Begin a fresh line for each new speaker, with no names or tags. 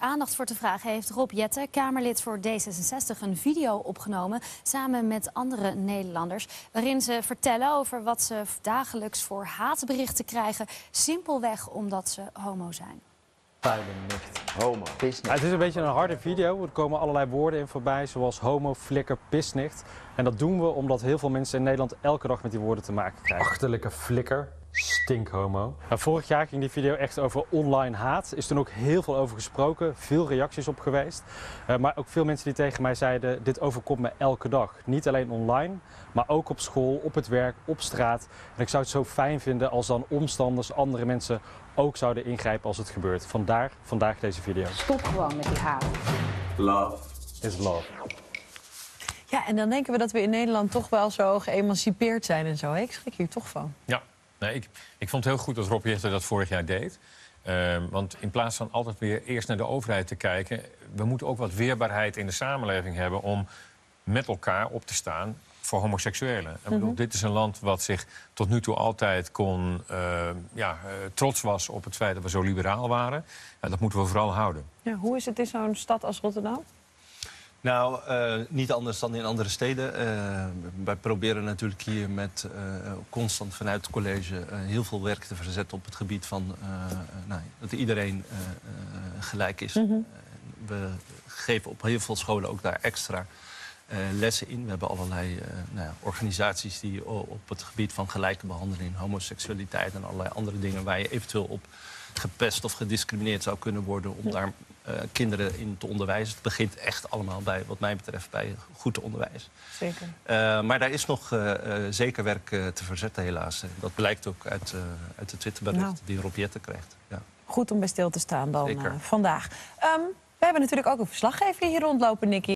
aandacht voor te vragen heeft Rob Jetten, Kamerlid voor D66, een video opgenomen samen met andere Nederlanders, waarin ze vertellen over wat ze dagelijks voor haatberichten krijgen, simpelweg omdat ze homo zijn.
Homo.
Ja, het is een beetje een harde video. Er komen allerlei woorden in voorbij, zoals homo, flikker, pisnicht. En dat doen we omdat heel veel mensen in Nederland elke dag met die woorden te maken krijgen. Achterlijke flikker, stinkhomo. Nou, vorig jaar ging die video echt over online haat. Is toen ook heel veel over gesproken, veel reacties op geweest. Maar ook veel mensen die tegen mij zeiden, dit overkomt me elke dag. Niet alleen online, maar ook op school, op het werk, op straat. En ik zou het zo fijn vinden als dan omstanders, andere mensen ook zouden ingrijpen als het gebeurt. Vandaag deze video.
Stop gewoon met die haat.
Love
is love.
Ja, en dan denken we dat we in Nederland toch wel zo geëmancipeerd zijn en zo. Ik schrik hier toch van.
Ja, nee, ik vond het heel goed dat Rob Jetten dat vorig jaar deed. Want in plaats van altijd weer eerst naar de overheid te kijken, we moeten ook wat weerbaarheid in de samenleving hebben om met elkaar op te staan voor homoseksuelen. Ik bedoel, dit is een land wat zich tot nu toe altijd trots was op het feit dat we zo liberaal waren. Ja, dat moeten we vooral houden.
Ja, hoe is het in zo'n stad als Rotterdam?
Nou, niet anders dan in andere steden. Wij proberen natuurlijk hier met constant vanuit het college heel veel werk te verzetten op het gebied van dat iedereen gelijk is. We geven op heel veel scholen ook daar extra lessen in. We hebben allerlei organisaties die op het gebied van gelijke behandeling, homoseksualiteit en allerlei andere dingen waar je eventueel op gepest of gediscrimineerd zou kunnen worden om daar kinderen in te onderwijzen. Het begint echt allemaal bij, wat mij betreft, bij goed onderwijs.
Zeker.
Maar daar is nog zeker werk te verzetten, helaas. Dat blijkt ook uit de Twitterbericht die Rob Jetten krijgt. Ja.
Goed om bij stil te staan dan vandaag. We hebben natuurlijk ook een verslaggever hier rondlopen, Nicky.